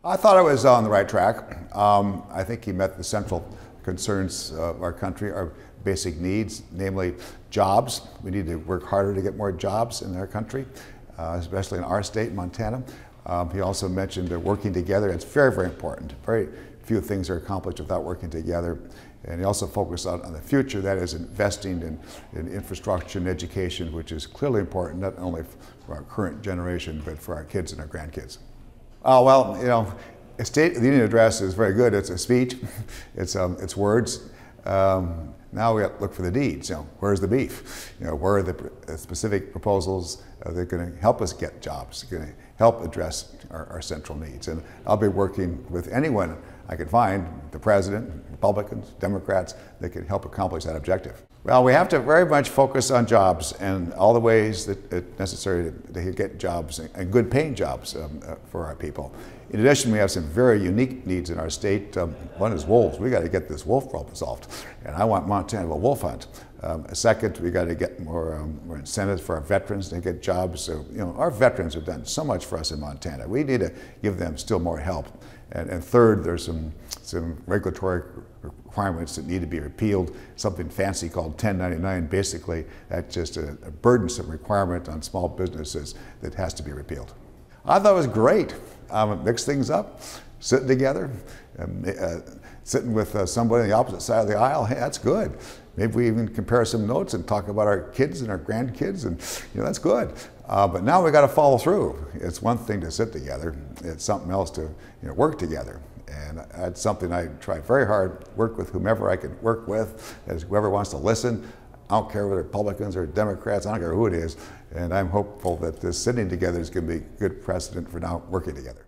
I thought I was on the right track. I think he met the central concerns of our country, our basic needs, namely jobs. We need to work harder to get more jobs in our country, especially in our state, Montana. He also mentioned working together. It's very, very important. Very few things are accomplished without working together. And he also focused on the future, that is investing in infrastructure and education, which is clearly important, not only for our current generation, but for our kids and our grandkids. Well, you know, a State of the Union address is very good. It's a speech, it's words. Now we have to look for the deeds. You know, where's the beef? You know, where are the specific proposals that are going to help us get jobs, going to help address our central needs? And I'll be working with anyone I can find, the President, Republicans, Democrats, that can help accomplish that objective. Well, we have to very much focus on jobs and all the ways that it's necessary to get jobs and good paying jobs for our people. In addition, we have some very unique needs in our state. One is wolves. We got to get this wolf problem solved, and I want Montana to wolf hunt. Second, we got to get more incentives for our veterans to get jobs. So, you know, our veterans have done so much for us in Montana. We need to give them still more help. And third, there's some regulatory requirements that need to be repealed. Something fancy called 1099. Basically, that's just a burdensome requirement on small businesses that has to be repealed. I thought it was great. Mix things up, sitting together, sitting with somebody on the opposite side of the aisle. Hey, that's good. Maybe we even compare some notes and talk about our kids and our grandkids, and you know, that's good. But now we got to follow through. It's one thing to sit together. It's something else to work together. And that's something I try very hard, work with whomever I can work with, as whoever wants to listen. I don't care whether Republicans or Democrats, I don't care who it is. And I'm hopeful that this sitting together is going to be a good precedent for now working together.